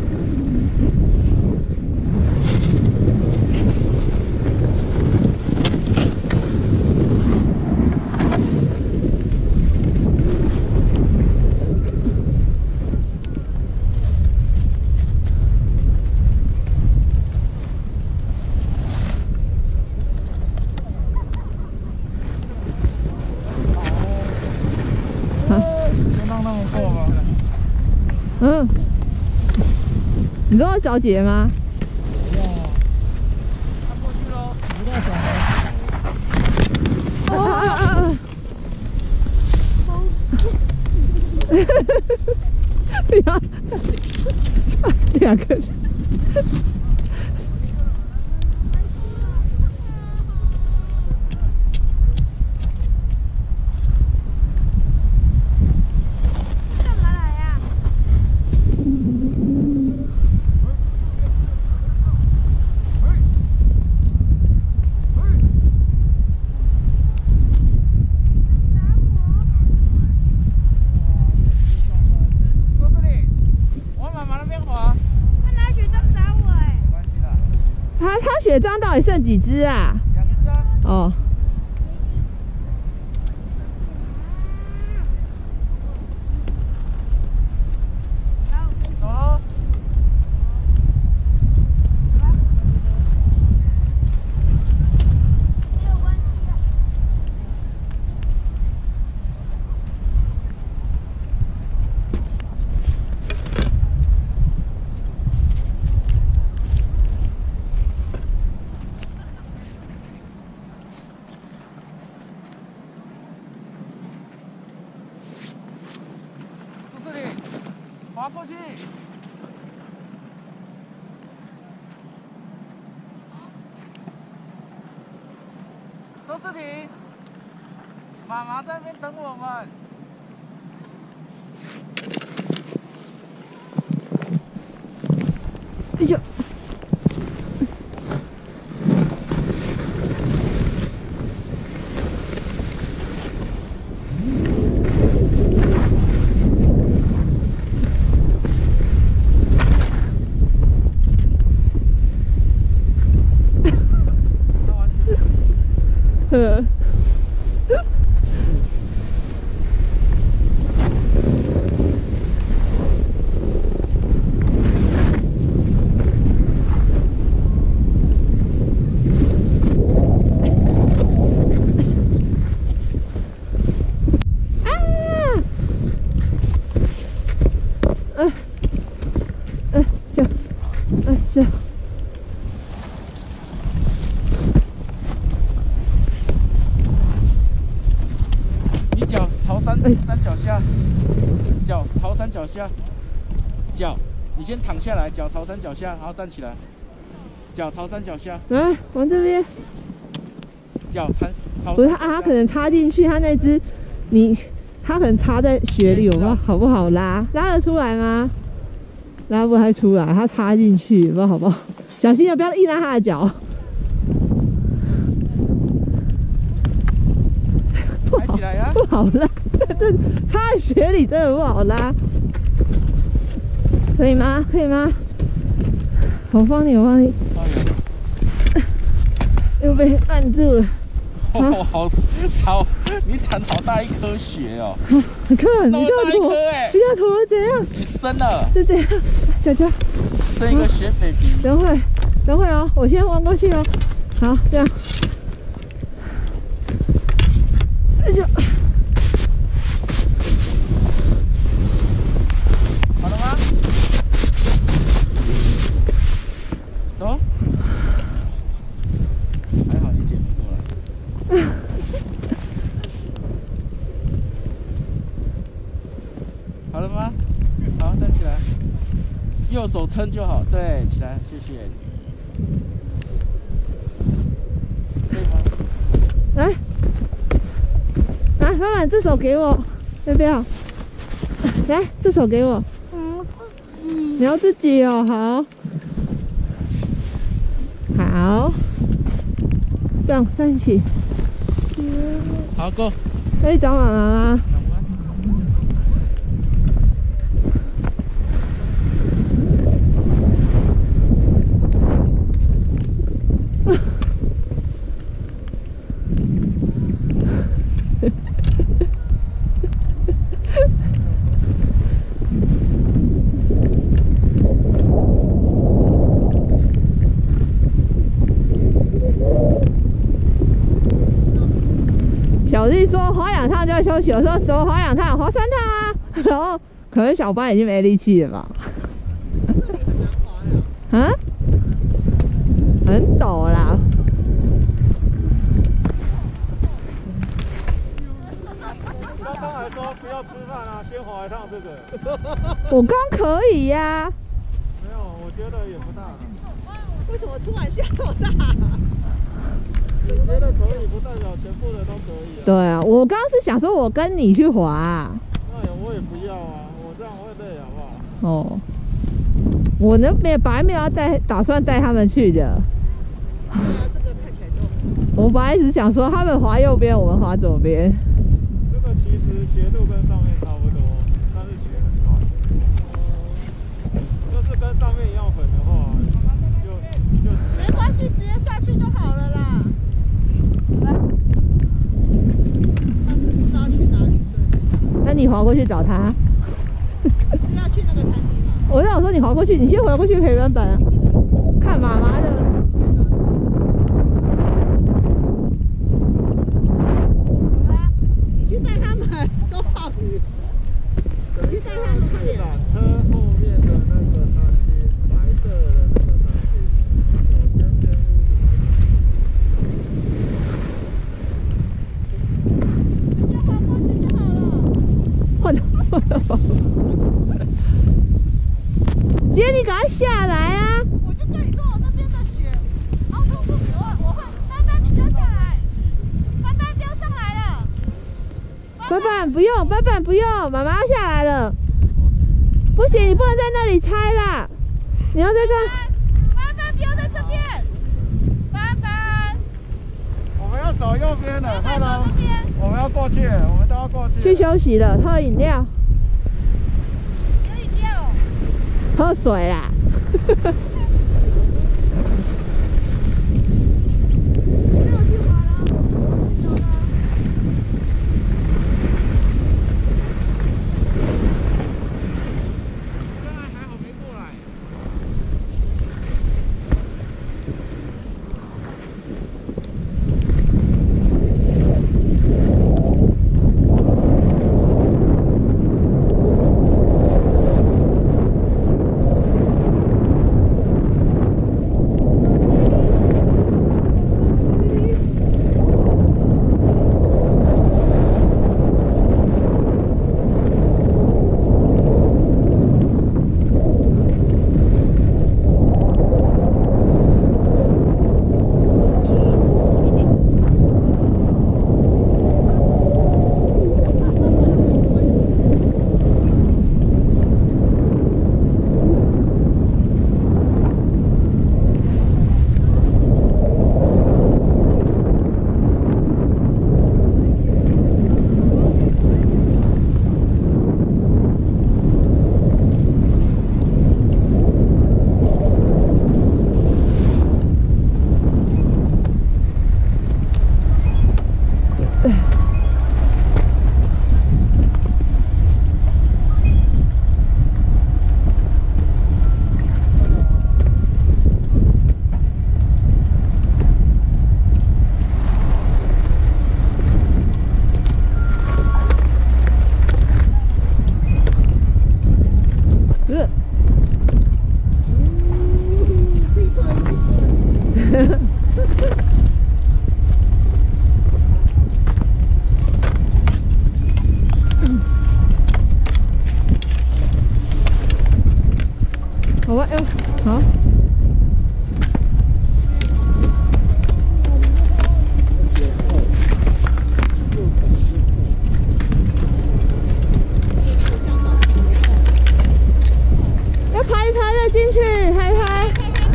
你说要小姐吗？ 不要啊，他过去喽。不要走。两个人。 他雪杖到底剩几只啊 ？2只啊。 哦。 走喽。滑过去。周世廷，妈妈在那边等我们。 哎呦！ 你脚朝山脚下，脚朝山脚下，脚你先躺下来，脚朝山脚下，然后站起来，脚朝山脚下。 来，往这边。 脚朝不是他可能插进去，他那只他可能插在雪里，有没有好不好拉？拉得出来吗？拉不太出来，他插进去，不知道好不好？小心点，不要硬拉他的脚。 抬起来呀！ 不好拉，这插在雪里真的不好拉。可以吗？可以吗？我帮你，我帮你。又被按住了。 哦，好超！你铲好大一颗雪哦！ 你看，你这一颗哎， 你这坨怎样？ 你生了？ 是这样，脚脚生一个雪 baby。 等会哦，我先弯过去哦。好，这样。哎呦， 好了吗？走。还好你姐没过来。好了吗？好，站起来，右手撑就好。对，起来，谢谢你。可以吗？ 来，妈妈，这手给我，要不要？来，这手给我。你要自己哦，好。好，这样站起。 好，Go。 可以找妈妈吗？小弟说滑2趟就要休息，我说什么滑2趟，滑3趟啊。然后可能小班已经没力气了吧？啊？很陡啦。 刚刚还说不要吃饭啊，先滑1趟这个。 我刚可以呀。 没有，我觉得也不大。 为什么突然下这么大？ 你觉得可以，不代表全部的都可以啊。 对啊，我刚刚是想说我跟你去滑啊。 那我也不要啊，我这样会累好不好？ 哦，我那本来没有要打算带他们去的。 对啊，这个看起来就…… 我本来只想说他们滑右边，我们滑左边。 这个其实斜度跟上面差不多，但是斜很快。就是跟上面一样粉的话，就没关系， 你滑过去找他。 是要去那个餐厅吗？ 我说你滑过去，你先滑过去陪板板啊，看妈妈的。 你去带他们，周少宇，你去带他们快点。 车后面的那个餐厅，白色的那个餐厅，有间屋。 就滑过去就好了。 换了。姐，你赶快下来啊！ 我就跟你说，我那边的雪凹凸不平，我会，斑斑你不要下来，斑斑不要上来了。 板板不用，板板不用，妈妈要下来了。不行，你不能在那里拆啦，你要在这。 斑斑不要在这边，斑斑。 我们要走右边了斑斑走这边。 我们要过去，我们都要过去。 去休息了，喝饮料， 有饮料。 喝水啦。好吧，好。要拍一拍再进去，拍一拍。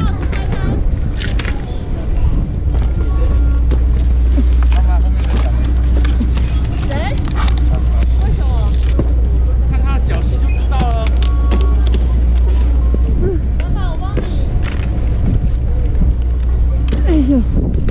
看他的脚型就知道了。 哎呦！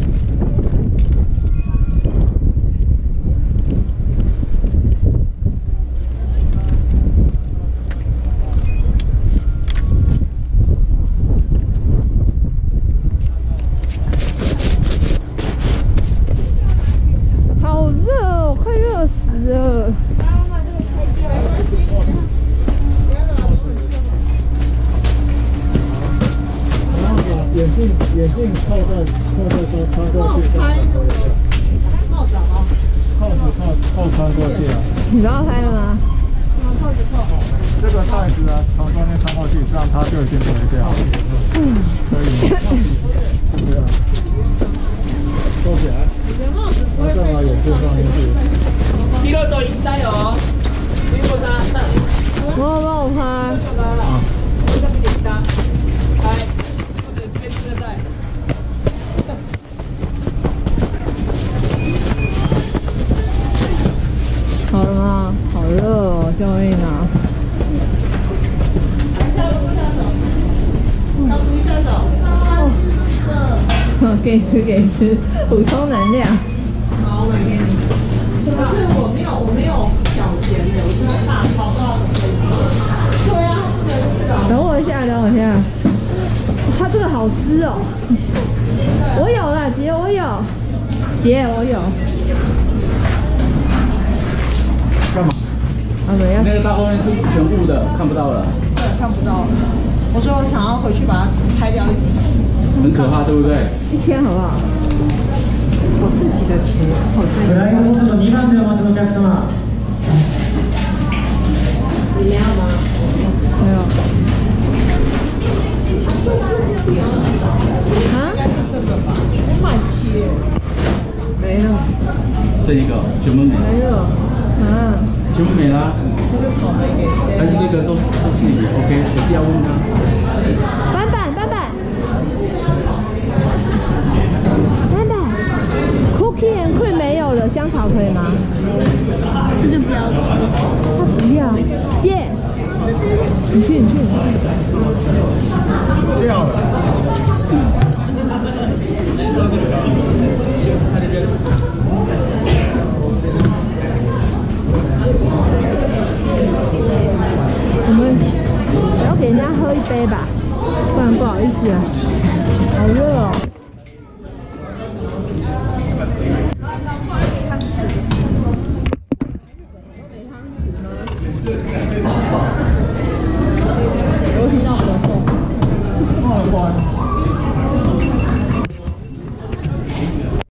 好热哦，快热死了！ 眼镜靠在说穿过去， 帽子啊， 扣穿过去啊。 你都要拍了吗？ 这个袋子啊，从中间穿过去，这样它就已经不会掉。可以吗？就这样，收起来。然后再把眼镜放进去。 第二周应该有哦。 我帮我拍。好了吗？好热哦，救命啊！给你吃，补充能量。 好，我给你。可是我没有小钱的，我下，等我一下。它这个好湿哦。我有啦，姐，我有。姐，我有。 干嘛？ 啊，没要。 那个大后面是全雾的，看不到了。 对，看不到了。我说我想要回去把它拆掉一层， 很可怕，对不对 ？1000好不好？ 我自己的钱，我是。 フライトモード2番でお待ちのお客様。 你没有吗？ 没有。啊？ 应该是这个吧？我买切。 没了。 这一个全部没了， 没了。啊？ 全部没了。 那个草莓给。 但是这个都是也 OK，可是要问他。 斑斑，Cookie and Cream 没有了，香草可以吗？ 这就不要吃。 他不要，姐，你去。 掉了。 我们要给人家喝一杯吧，不然不好意思啊，好热哦。